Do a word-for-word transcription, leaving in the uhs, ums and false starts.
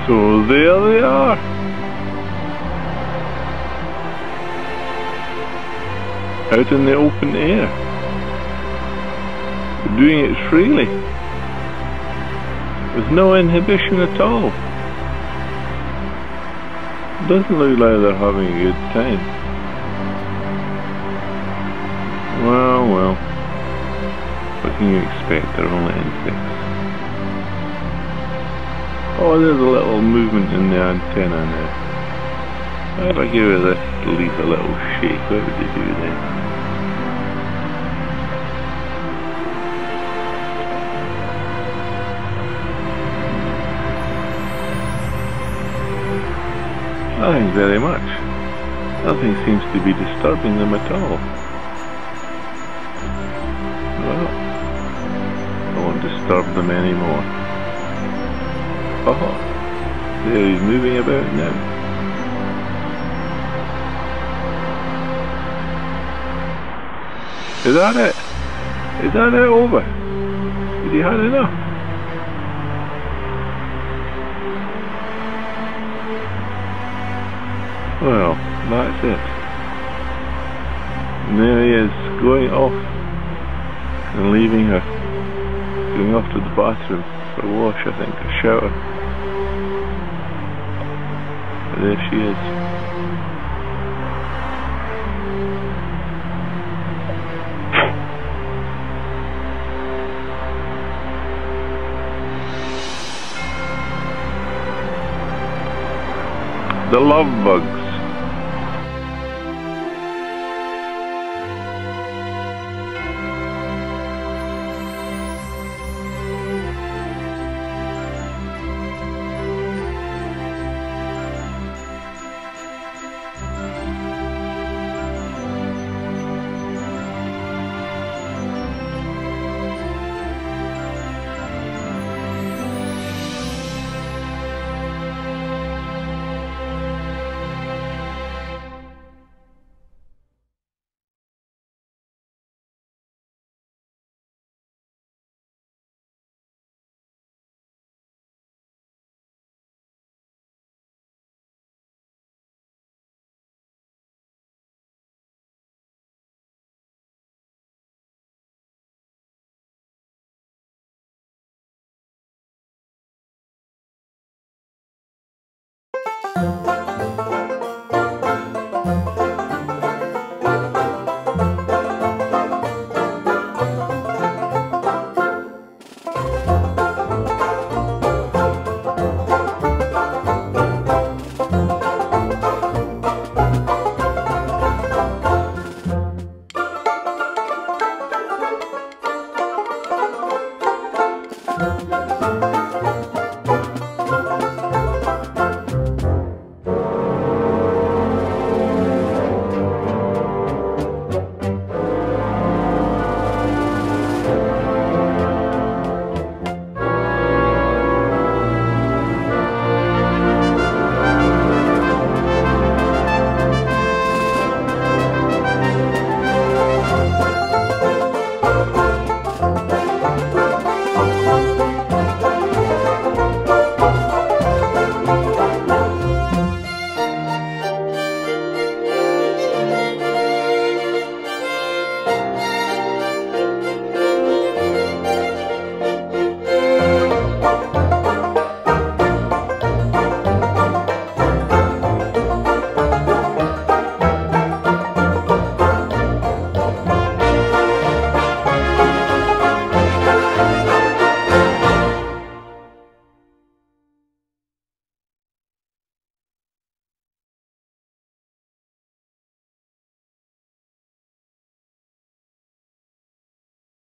So there they are. Out in the open air. We're doing it freely. With no inhibition at all. Doesn't look like they're having a good time. Well, well. What can you expect? They're only insects. Oh, there's a little movement in the antenna now. If I give it this leaf a little shake, what would you do then? Nothing very much. Nothing seems to be disturbing them at all. Well, I won't disturb them anymore. Oh, there he's moving about now. Is that it? Is that it over? Has he had enough? Well, that's it. And there he is, going off and leaving her. Going off to the bathroom for a wash, I think, a shower. And there she is. The love bugs.